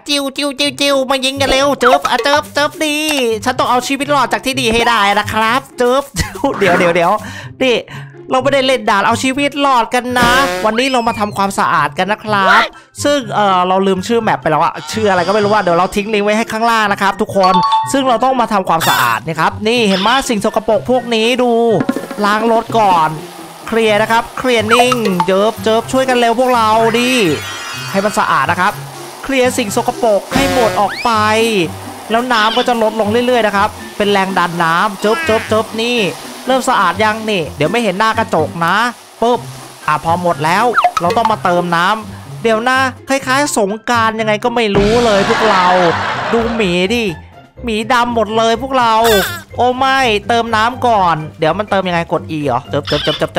จิ้วมายิงกันเร็วเจิบดีฉันต้องเอาชีวิตรอดจากที่ดีให้ได้นะครับเจิบเดี๋ยวนี่เราไม่ได้เล่นด่านเอาชีวิตรอดกันนะวันนี้เรามาทำความสะอาดกันนะครับซึ่งเราลืมชื่อแมปไปแล้วอะชื่ออะไรก็ไม่รู้ว่าเดี๋ยวเราทิ้งลิงก์ไว้ให้ข้างล่างนะครับทุกคนซึ่งเราต้องมาทำความสะอาดนะครับนี่เห็นไหมสิ่งสกปรกพวกนี้ดูล้างรถก่อนเคลียร์นะครับเคลียร์นิ่งเจิบช่วยกันเร็วพวกเราดิให้มันสะอาดนะครับเคลียร์สิ่งสกปรกให้หมดออกไปแล้วน้ำก็จะลดลงเรื่อยๆนะครับเป็นแรงดันน้ำเจิบนี่เริ่มสะอาดยังนี่เดี๋ยวไม่เห็นหน้ากระจกนะปุ๊บพอหมดแล้วเราต้องมาเติมน้ำเดี๋ยวนะคล้ายๆสงกรานต์ยังไงก็ไม่รู้เลยพวกเราดูหมีดิหมีดำหมดเลยพวกเราโอ้ไม่เติมน้ำก่อนเดี๋ยวมันเติมยังไงกด E เหรอจับ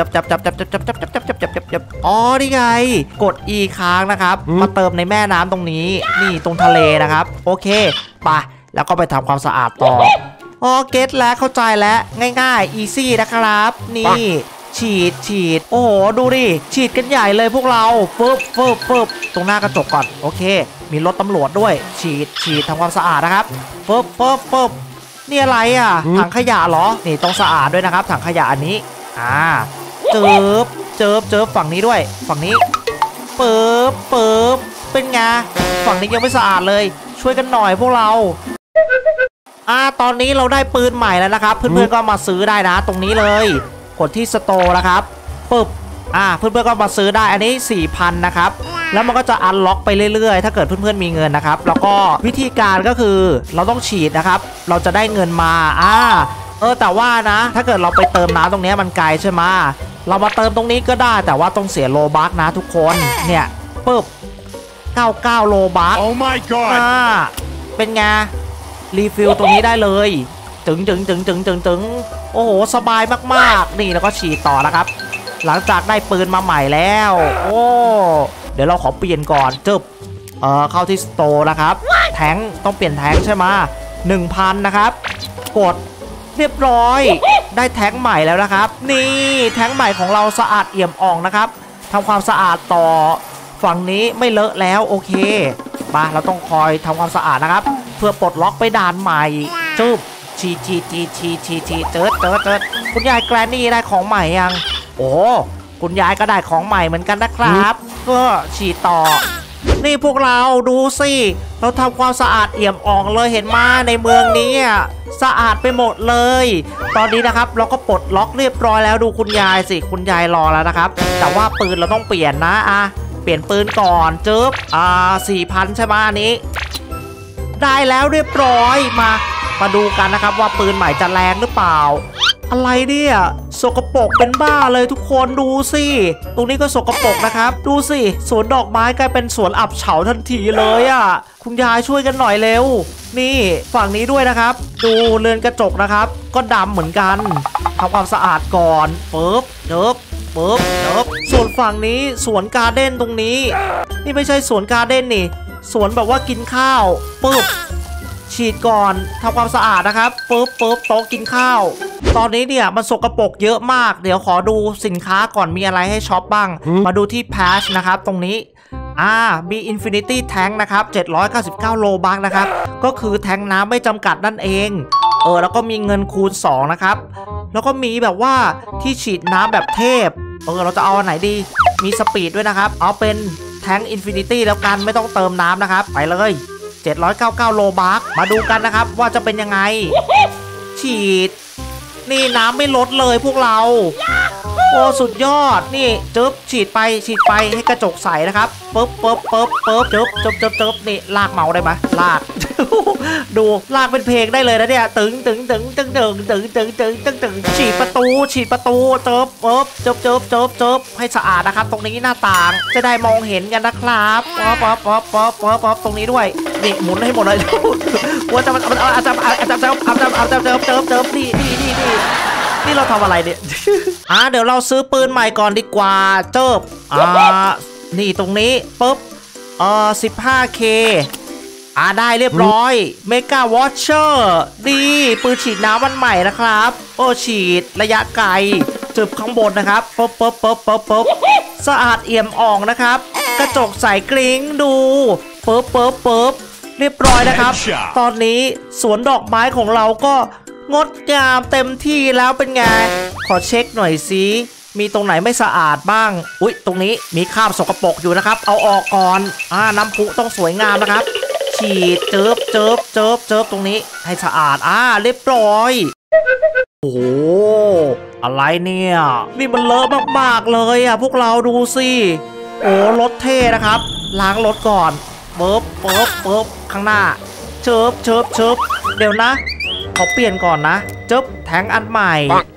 อ๋อนี่ไงกด E ค้างนะครับมาเติมในแม่น้ำตรงนี้นี่ตรงทะเลนะครับโอเคไปแล้วก็ไปทำความสะอาดต่ออ๋อเก็ตแล้วเข้าใจแล้วง่ายๆ easy นะครับนี่ฉีดโอ้โหดูดิฉีดกันใหญ่เลยพวกเราฟึบตรงหน้ากระจกก่อนโอเคมีรถตำรวจด้วยฉีดทำความสะอาดนะครับฟึบนี่อะไรอ่ะถังขยะเหรอนี่ต้องสะอาดด้วยนะครับถังขยะอันนี้เจิบฝั่งนี้ด้วยฝั่งนี้เปิบเป็นไงฝั่งนี้ยังไม่สะอาดเลยช่วยกันหน่อยพวกเราตอนนี้เราได้ปืนใหม่แล้วนะครับเพื่อนๆก็มาซื้อได้นะตรงนี้เลยกดที่สโตร์นะครับปึ๊บเพื่อนๆก็มาซื้อได้อันนี้ 4,000 นะครับแล้วมันก็จะอันล็อกไปเรื่อยๆถ้าเกิดเพื่อนๆมีเงินนะครับแล้วก็วิธีการก็คือเราต้องฉีดนะครับเราจะได้เงินมาแต่ว่านะถ้าเกิดเราไปเติมน้ำตรงนี้มันไกลใช่ไหมเรามาเติมตรงนี้ก็ได้แต่ว่าต้องเสียโลบัคนะทุกคนเนี่ยปึ๊บ99 โลบัค Oh my god เป็นไงรีฟิลตรงนี้ได้เลยตึงโอ้โหสบายมากๆนี่แล้วก็ฉีดต่อนะครับหลังจากได้ปืนมาใหม่แล้วโอ้เดี๋ยวเราขอเปลี่ยนก่อนเข้าที่สโตร์นะครับแทงต้องเปลี่ยนแทงใช่ไหม 1,000 นะครับกดเรียบร้อยได้แทงใหม่แล้วนะครับนี่แทงใหม่ของเราสะอาดเอี่ยมอ่องนะครับทำความสะอาดต่อฝั่งนี้ไม่เลอะแล้วโอเคมาเราต้องคอยทำความสะอาดนะครับเพื่อปลดล็อกไปด่านใหม่จุ๊บฉีดเจิดคุณยายแกรนนี่ได้ของใหม่ยังโอ้คุณยายก็ได้ของใหม่เหมือนกันนะครับก็ฉีดต่อนี่พวกเราดูสิเราทำความสะอาดเอี่ยมอ่องเลยเห็นมาในเมืองนี้สะอาดไปหมดเลยตอนนี้นะครับเราก็ปลดล็อกเรียบร้อยแล้วดูคุณยายสิคุณยายรอแล้วนะครับแต่ว่าปืนเราต้องเปลี่ยนนะเปลี่ยนปืนก่อนเจิบ4,000 ใช่ไหมอันนี้ได้แล้วเรียบร้อยมาดูกันนะครับว่าปืนใหม่จะแรงหรือเปล่าอะไรเนี่ยสกปรกเป็นบ้าเลยทุกคนดูสิตรงนี้ก็สกปรกนะครับดูสิสวนดอกไม้กลายเป็นสวนอับเฉาทันทีเลยคุณยายช่วยกันหน่อยเร็วนี่ฝั่งนี้ด้วยนะครับดูเรือนกระจกนะครับก็ดำเหมือนกันทำความสะอาดก่อนปึ๊บเจิบส่วนฝั่งนี้สวนการ์เด้นตรงนี้นี่ไม่ใช่สวนการ์เด้นนี่สวนแบบว่ากินข้าวปึ๊บฉีดก่อนทำความสะอาดนะครับปึ๊บโต๊ะกินข้าวตอนนี้เนี่ยมันสกปรกเยอะมากเดี๋ยวขอดูสินค้าก่อนมีอะไรให้ช็อปบ้างมาดูที่ Patch นะครับตรงนี้มี Infinity Tank นะครับ799 โลบัคนะครับก็คือแทงน้ำไม่จำกัดนั่นเองแล้วก็มีเงินคูณ2นะครับแล้วก็มีแบบว่าที่ฉีดน้ำแบบเทพเราจะเอาอันไหนดีมีสปีดด้วยนะครับเอาเป็นแทง Infinity แล้วกันไม่ต้องเติมน้ำนะครับไปเลย799 โลบัคมาดูกันนะครับว่าจะเป็นยังไงฉีดนี่น้ำไม่ลดเลยพวกเราโอ้สุดยอดนี่จึ๊บฉีดไปให้กระจกใสนะครับปึ๊บจึ๊บนี่ลากเมาได้ไหมลาก ดูลากเป็นเพลงได้เลยนะเนี่ยตึงฉีดประตูเจิบปึ๊บจึ๊บให้สะอาดนะครับตรงนี้หน้าต่างจะได้มองเห็นกันนะครับป๊อปตรงนี้ด้วยนี่หมุนให้หมดเลยว่าจะอาจจะนี่เราทำอะไรเนี่ยเดี๋ยวเราซื้อปืนใหม่ก่อนดีกว่าเจิบนี่ตรงนี้ปุ๊บ15K ได้เรียบร้อยเมกาวอชเชอร์ดีปืนฉีดน้ำมันใหม่นะครับฉีดระยะไกลจึบข้างบนนะครับปุ๊บสะอาดเอี่ยมอ่องนะครับกระจกใสกริ้งดูปุ๊บเรียบร้อยนะครับตอนนี้สวนดอกไม้ของเราก็งดงามเต็มที่แล้วเป็นไงขอเช็คหน่อยสิมีตรงไหนไม่สะอาดบ้างอุ๊ยตรงนี้มีคราบสกปรกอยู่นะครับเอาออกก่อนน้ำพุต้องสวยงามนะครับฉีดเจิบตรงนี้ให้สะอาดเรียบร้อยโอ้โหอะไรเนี่ยนี่มันเลอะมากๆเลยพวกเราดูสิโอ้รถเท่นะครับล้างรถก่อนเปิบข้างหน้าเชิบเดี๋ยวนะขอเปลี่ยนก่อนนะแทงอันใหม่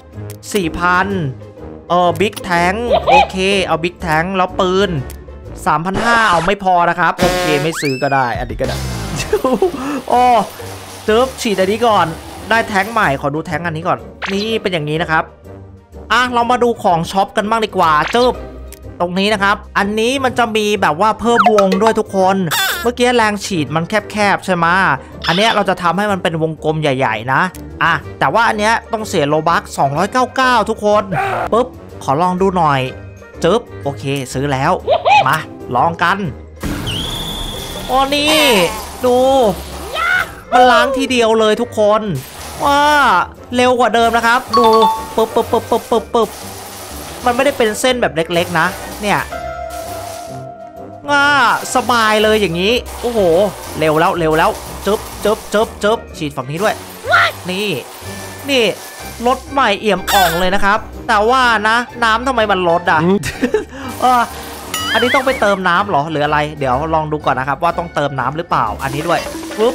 4,000บิ๊กแทงโอเคเอาบิ๊กแทงแล้วปืน 3,500เอาไม่พอนะครับโอเคไม่ซื้อก็ได้อันนี้ก็ได้โอ้ฉีดอันนี้ก่อนได้แทงใหม่ขอดูแทงอันนี้ก่อนนี่เป็นอย่างนี้นะครับเรามาดูของช็อปกันบ้างดีกว่าตรงนี้นะครับอันนี้มันจะมีแบบว่าเพิ่มวงด้วยทุกคนเมื่อกี้แรงฉีดมันแคบใช่ไหมอันนี้เราจะทำให้มันเป็นวงกลมใหญ่ๆนะแต่ว่าอันนี้ต้องเสียโลบัค299ทุกคนปุ๊บขอลองดูหน่อยโอเคซื้อแล้วมาลองกันนี่ดูมันล้างทีเดียวเลยทุกคนว่าเร็วกว่าเดิมนะครับดูปึ๊บมันไม่ได้เป็นเส้นแบบเล็กๆนะเนี่ยสบายเลยอย่างนี้โอ้โหเร็วแล้วจึ๊บฉีดฝั่งนี้ด้วยนี่รถใหม่เอี่ยมอ่องเลยนะครับแต่ว่านะน้ำทำไมมันลดอันนี้ต้องไปเติมน้ำหรอหรืออะไรเดี๋ยวลองดูก่อนนะครับว่าต้องเติมน้ำหรือเปล่าอันนี้ด้วยปึ๊บ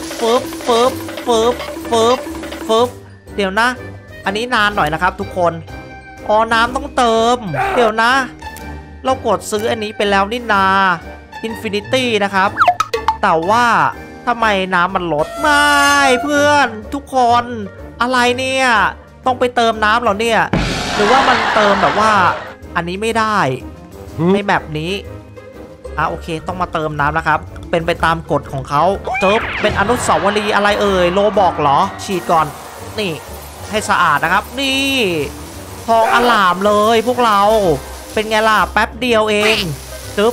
เดี๋ยวนะอันนี้นานหน่อยนะครับทุกคนน้ำต้องเติมเดี๋ยวนะเรากดซื้ออันนี้ไปแล้วนี่นา Infinity นะครับแต่ว่าทำไมน้ำมันลดไม่เพื่อนทุกคนอะไรเนี่ยต้องไปเติมน้ำเหรอเนี่ยหรือว่ามันเติมแบบว่าอันนี้ไม่ได้ในแบบนี้โอเคต้องมาเติมน้ำนะครับเป็นไปตามกฎของเขาเป็นอนุสาวรีย์อะไรโลบอกเหรอฉีดก่อนนี่ให้สะอาดนะครับนี่ทองอลามเลยพวกเราเป็นไงล่ะแป๊บเดียวเองจึ๊บ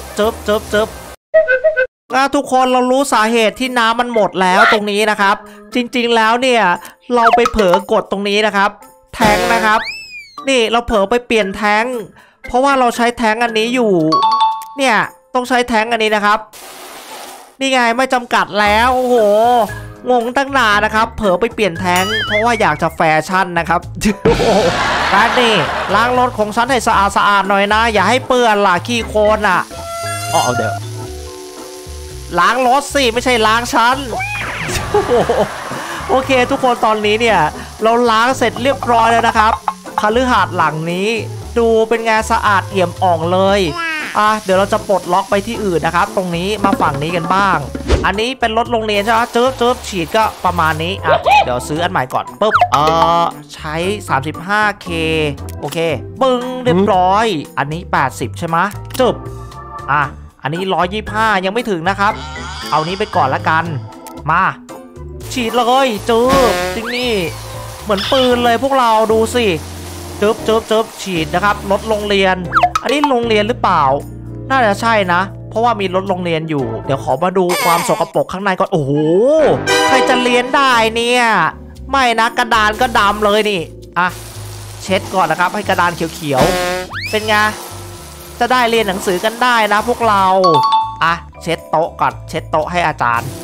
ทุกคนเรารู้สาเหตุที่น้ำมันหมดแล้วตรงนี้นะครับจริงๆแล้วเนี่ยเราไปเผลอกดตรงนี้นะครับแทงนะครับนี่เราเผลอไปเปลี่ยนแทงเพราะว่าเราใช้แทงอันนี้อยู่เนี่ยต้องใช้แทงอันนี้นะครับนี่ไงไม่จำกัดแล้วโอ้โหงงตั้งนานนะครับเผลอไปเปลี่ยนแทงเพราะว่าอยากจะแฟชั่นนะครับการนี่ล้างรถของฉันให้สะอาดหน่อยนะอย่าให้เปื้อนล่ะขี้โคลนเอาเดี๋ยวล้างรถสิไม่ใช่ล้างฉันโอเคทุกคนตอนนี้เนี่ยเราล้างเสร็จเรียบร้อยแล้วนะครับคฤหาสน์หลังนี้ดูเป็นไงสะอาดเอี่ยมอ่องเลยเดี๋ยวเราจะปลดล็อกไปที่อื่นนะครับตรงนี้มาฝั่งนี้กันบ้างอันนี้เป็นรถโรงเรียนใช่ไหมจึ๊บฉีดก็ประมาณนี้เดี๋ยวซื้ออันใหม่ก่อนปุ๊บใช้ 35K โอเคปึ้งเรียบร้อยอันนี้80ใช่ไหมจึ๊บอันนี้125ยังไม่ถึงนะครับเอานี้ไปก่อนละกันมาฉีดเลยจึ๊บจริงนี่เหมือนปืนเลยพวกเราดูสิจึ๊บฉีดนะครับรถโรงเรียนอันนี้โรงเรียนหรือเปล่าน่าจะใช่นะเพราะว่ามีรถโรงเรียนอยู่เดี๋ยวขอมาดูความสกปรกข้างในก่อนโอ้โหใครจะเรียนได้เนี่ยไม่นะกระดานก็ดำเลยนี่เช็ดก่อนนะครับให้กระดานเขียวๆเป็นไงจะได้เรียนหนังสือกันได้นะพวกเราเช็ดโต๊ะก่อนเช็ดโต๊ะให้อาจารย์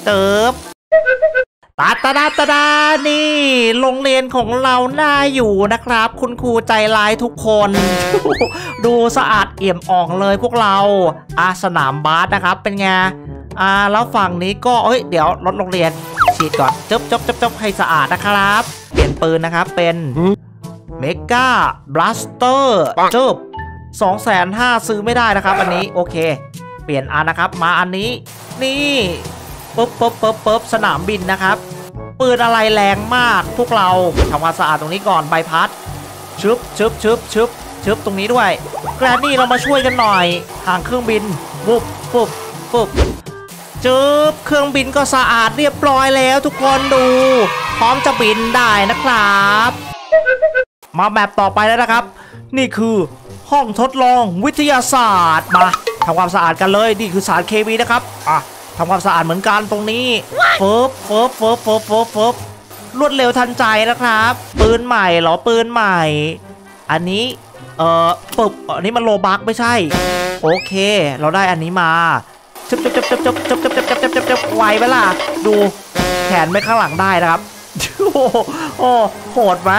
ตานี่โรงเรียนของเราน่าอยู่นะครับคุณครูใจร้ายทุกคน ดูสะอาดเอี่ยมอ่องเลยพวกเราสนามบาสนะครับเป็นไงแล้วฝั่งนี้ก็เดี๋ยวรถโรงเรียนฉีดก่อนจบให้สะอาดนะครับเปลี่ยนปืนนะครับเป็นเมกาบลัสเตอร์250,000ซื้อไม่ได้นะครับอันนี้โอเคเปลี่ยนนะครับมาอันนี้นี่ปึ๊บสนามบินนะครับปืนอะไรแรงมากพวกเราทำความสะอาดตรงนี้ก่อนใบพัดชึบตรงนี้ด้วยแกรนนี่เรามาช่วยกันหน่อยห่างเครื่องบินปุ๊บจึ๊บเครื่องบินก็สะอาดเรียบร้อยแล้วทุกคนดูพร้อมจะบินได้นะครับมาแบบต่อไปแล้วนะครับนี่คือห้องทดลองวิทยาศาสตร์มาทำความสะอาดกันเลยนี่คือสารเคมีนะครับทำความสะอาดเหมือนกันตรงนี้เฟิบเฟิบเฟิบเฟิบเฟิบเฟิบรวดเร็วทันใจนะครับปืนใหม่เหรอปืนใหม่อันนี้ปึ๊บอันนี้มันโลบักไม่ใช่โอเคเราได้อันนี้มาจับจับจับจับจับจับจับจับจับจับจับไวไหมล่ะดูแขนไปข้างหลังได้นะครับโอ้โหดไหม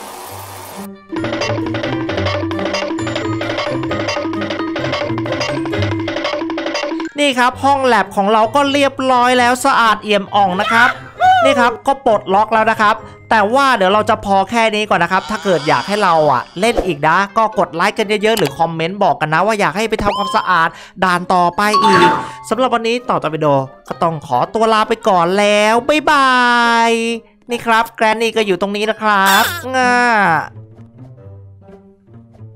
นี่ครับห้องแลบของเราก็เรียบร้อยแล้วสะอาดเอี่ยมอ่องนะครับนี่ครับก็ปลดล็อกแล้วนะครับแต่ว่าเดี๋ยวเราจะพอแค่นี้ก่อนนะครับถ้าเกิดอยากให้เราเล่นอีกนะก็กดไลค์กันเยอะๆหรือคอมเมนต์บอกกันนะว่าอยากให้ไปทำความสะอาดด่านต่อไปอีกสำหรับวันนี้ต่อจากวิดีโอก็ต้องขอตัวลาไปก่อนแล้วบ๊ายบายนี่ครับแกรนนี่ก็อยู่ตรงนี้นะครับ